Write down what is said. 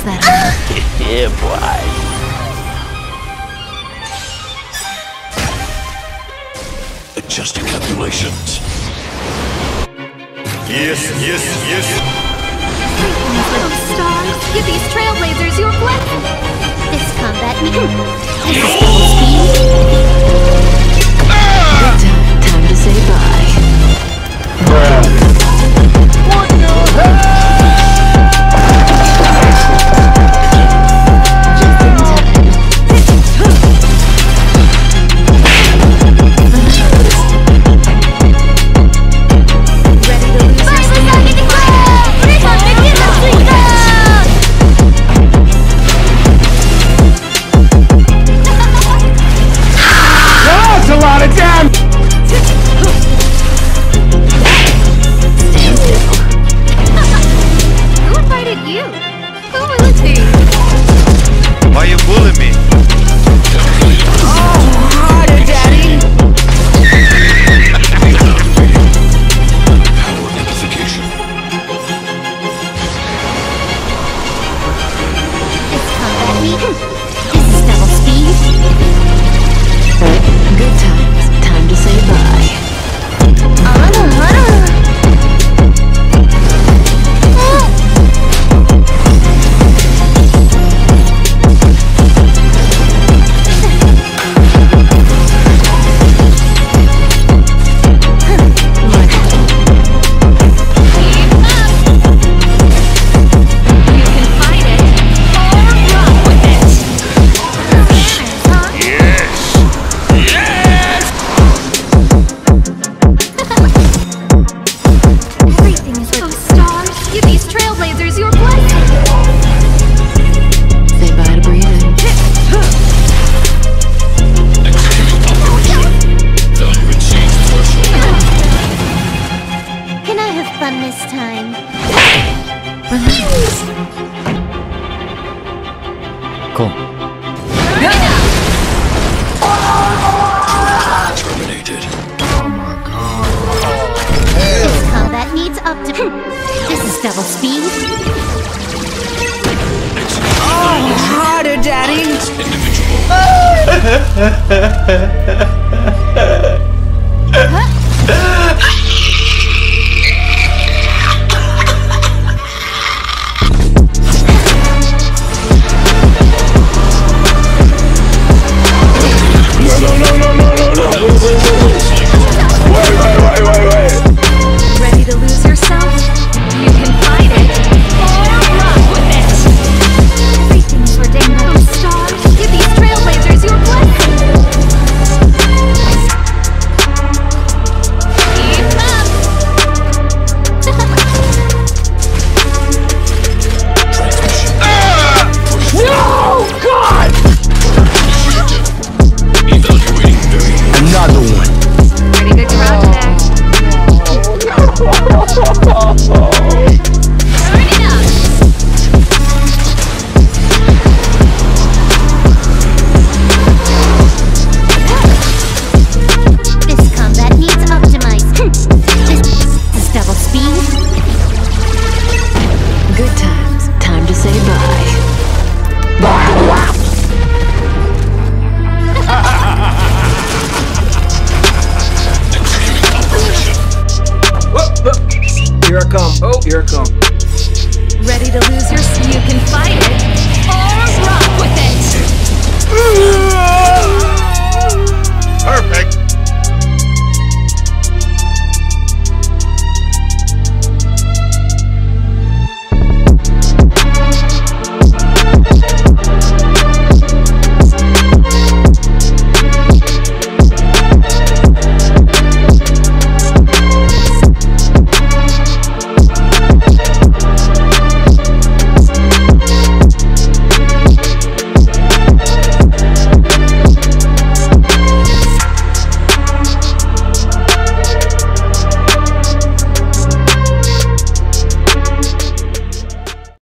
Does that hurt? Yeah, boy. Adjusting calculations. Yes. Little stars, give these trailblazers your blessing. This combat means Time to say bye. What the hell? Why you bullying me? Good times. Time to say bye. Cool. Terminated. This combat needs optimal. This is double speed. Harder, Daddy. Ready to lose yourself? You can fight it or run with it. Everything's for dang little stars. Give these trailblazers your blessing. Keep up. No! God! Evaluating variable. Another one. Pretty good crowd today. Turn it up. This combat needs optimized. This is double speed. Good times. Time to say bye. Here I come. Oh, here I come.